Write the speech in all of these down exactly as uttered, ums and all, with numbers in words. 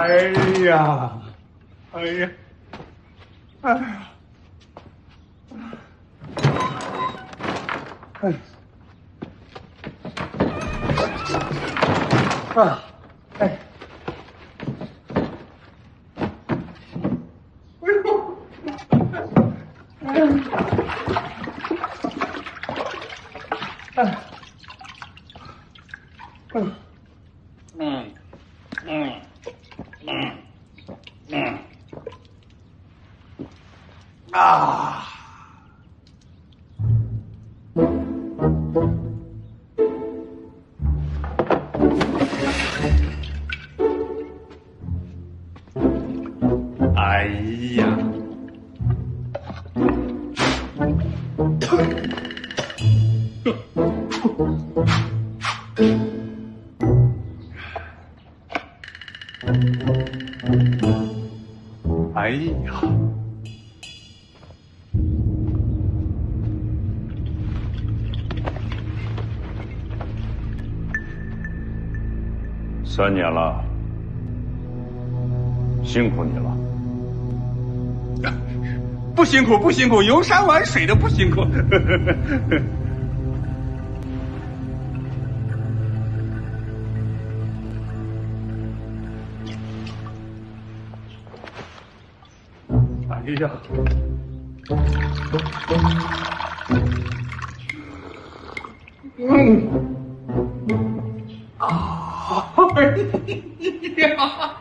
哎呀，哎呀，哎呀，哎，啊，哎，哎呦，哎呀，哎，嗯，嗯，嗯，嗯，嗯，啊。哎呀，哎呀，三年了，辛苦你了。不辛苦，不辛苦，游山玩水的不辛苦。哎呀，嗯，啊，哎呀。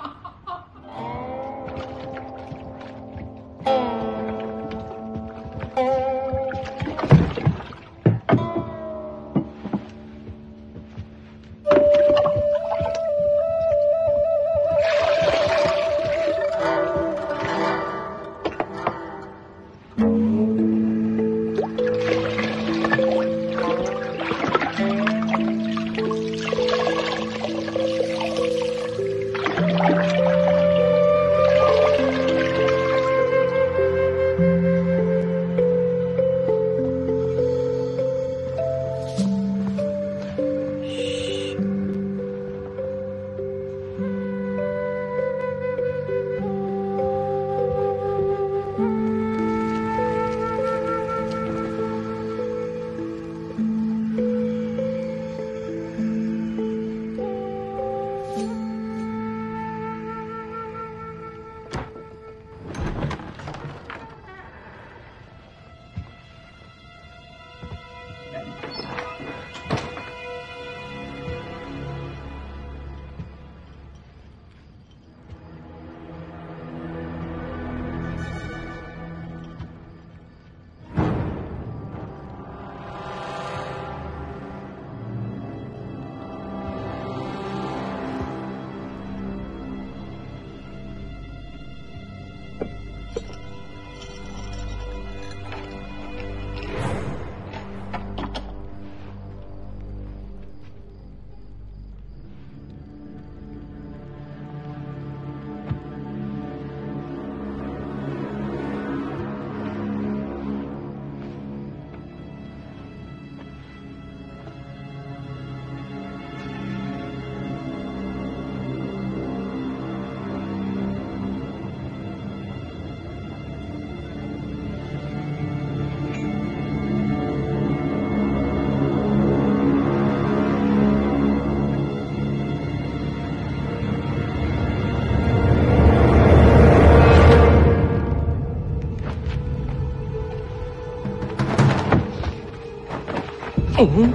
嗯，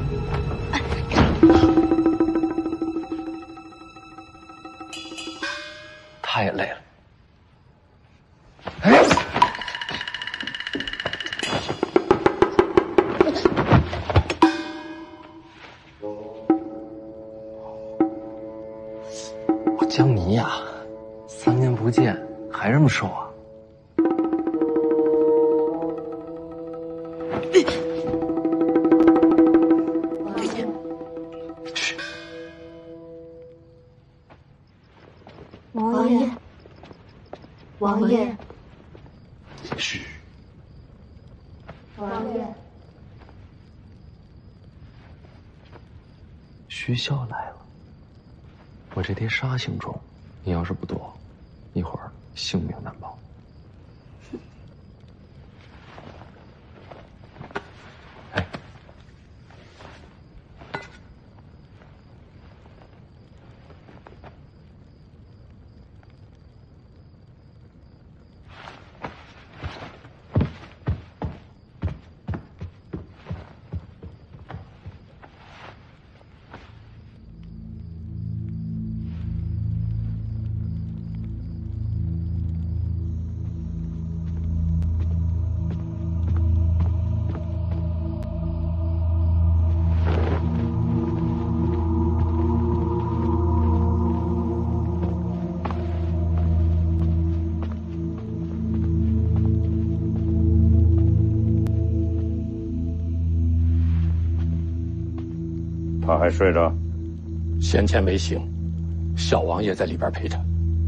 他也累了。哎，我江泥呀，三年不见还这么瘦啊？ 王爷，王爷， 嘘， 王爷， 徐骁来了，我这叠沙行中，你要是不躲， 性命难保。哎， 他还睡着？ 先前没醒，小王爷在里边陪着。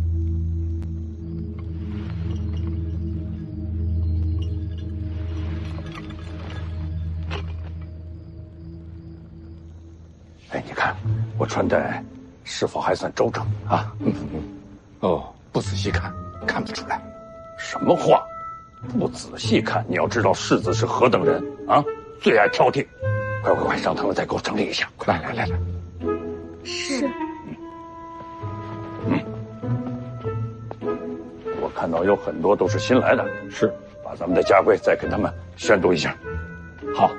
哎，你看我穿戴是否还算周正啊？嗯嗯。 哦，不仔细看，看不出来。 什么话？不仔细看，你要知道世子是何等人啊！最爱挑剔。快快快，让他们再给我整理一下！快来来来来。 是。 嗯。我看到有很多都是新来的。 是。 把咱们的家规再给他们宣读一下。 好。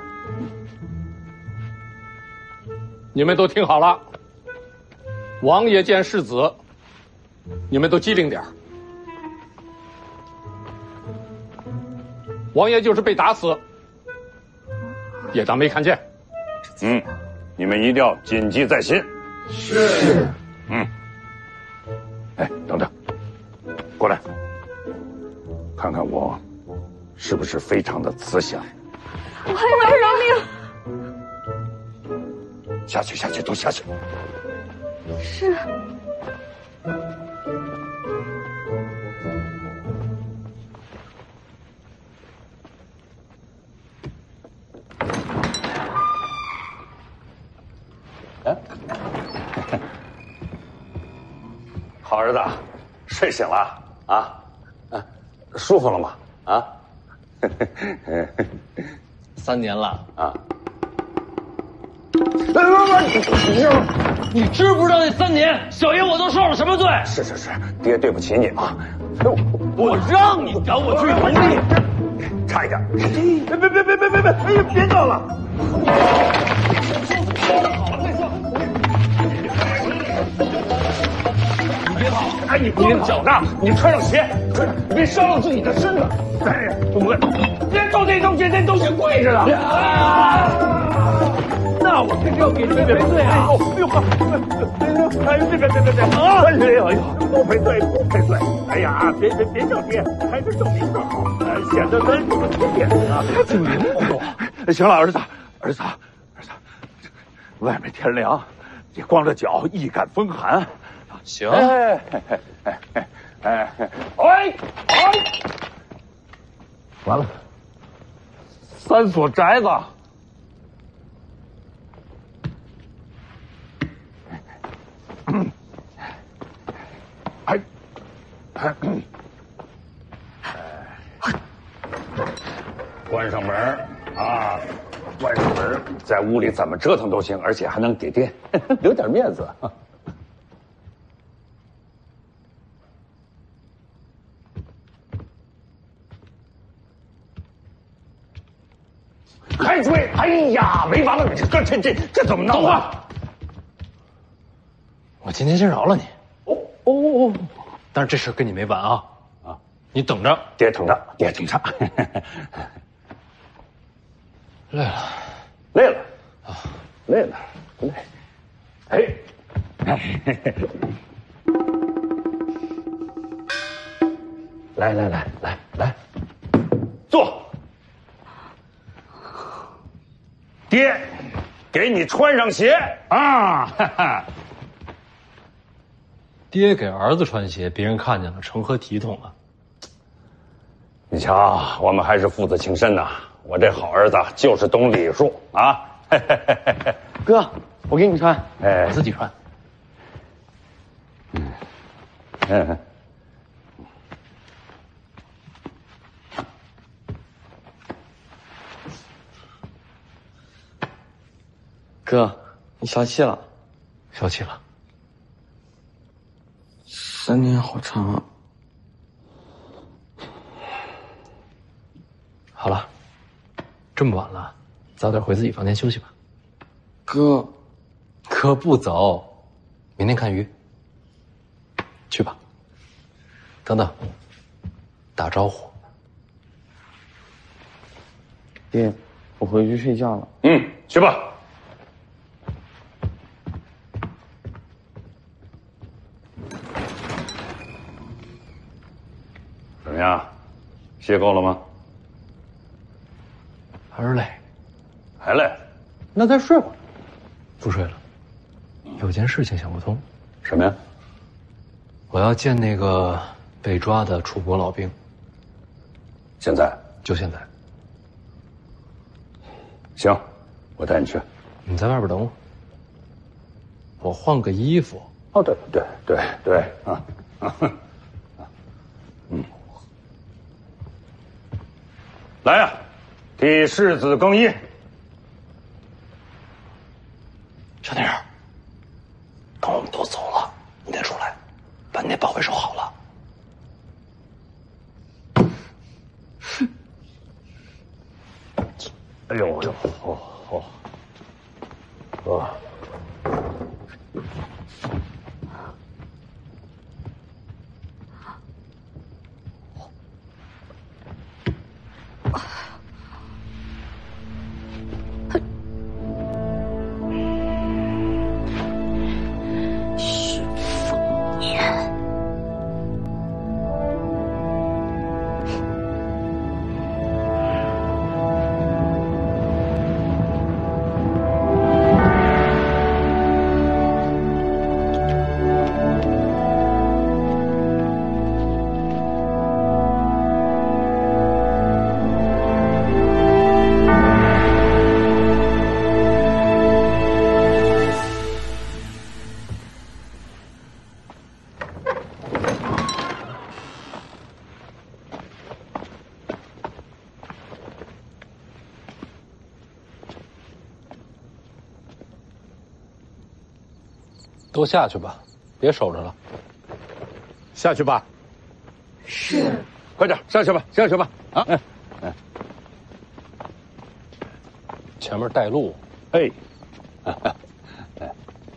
你们都听好了。王爷见世子，你们都机灵点。王爷就是被打死，也当没看见。 嗯，你们一定要谨记在心。 是。 嗯。哎，等等，过来，看看我是不是非常的慈祥。 我还要饶命。下去，下去，都下去。 是。 哎，好儿子，睡醒了啊？啊，舒服了吗？啊？ 三年了啊！ 你知不知道那三年，小爷我都受了什么罪？ 是是是，爹对不起你啊！ 我让你赶我去农地， 差一点！别别别别别别别！哎呀，别闹了！你别跑！哎，你光脚呢，你穿上鞋，穿上，别伤了自己的身子。哎呀，我别动这东西，这东西贵着呢。那我肯定要给你们赔罪啊！哎呦，哎呦，这个这个这啊！哎呦哎呦，不赔罪不赔罪！哎呀，别别别叫爹，还是叫名字好，显得咱有亲点啊！ 就灵活。 行了，儿子，儿子，儿子，外面天凉，你光着脚易感风寒。 行。 哎哎哎哎哎哎哎！完了，三所宅子。哎，哎，关上门啊！关上门，在屋里怎么折腾都行，而且还能给爹留点面子。还追！哎呀，没完了！这这这这这怎么弄啊？ 我今天先饶了你。 哦哦哦！ 但是这事跟你没完啊！啊，你等着， 爹等着，爹等着。 累了， 累了啊，累了，不累。哎，来来来来来，坐。爹，给你穿上鞋啊！哈哈。 爹给儿子穿鞋，别人看见了，成何体统啊？ 你瞧，我们还是父子情深呐。我这好儿子就是懂礼数啊！ 哥，我给你穿， 哎， 我自己穿。 嗯嗯， 哥，你消气了？ 消气了。 三年好长啊。 好了，这么晚了，早点回自己房间休息吧。 哥， 哥不走，明天看鱼。去吧。等等，打招呼。 爹，我回去睡觉了。 嗯，去吧。怎么样，歇够了吗？ 还是累。 还累？那再睡会儿。 不睡了，有件事情想不通。 什么呀？ 我要见那个被抓的楚国老兵。 现在？ 就现在。 行，我带你去。 你在外边等我。我换个衣服。 哦，对对对对啊啊！嗯，来呀、啊，替世子更衣。 小丁儿，等我们都走了，你再出来，把你那宝贝收好了。 哎呦哎呦，哦哦，哦。 都下去吧，别守着了。 下去吧。 是。 快点下去吧，下去吧。啊，哎，哎， 前面带路。 哎，哎，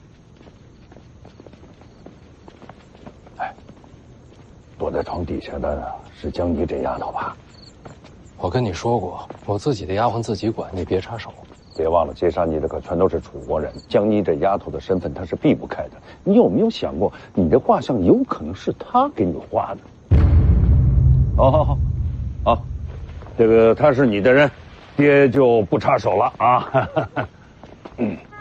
哎，躲在床底下的是江妮这丫头吧？ 我跟你说过，我自己的丫鬟自己管，你别插手。 别忘了，接杀你的可全都是楚国人。江妮这丫头的身份，她是避不开的。你有没有想过，你的画像有可能是她给你画的？好好好，好，这个他是你的人，爹就不插手了啊。嗯。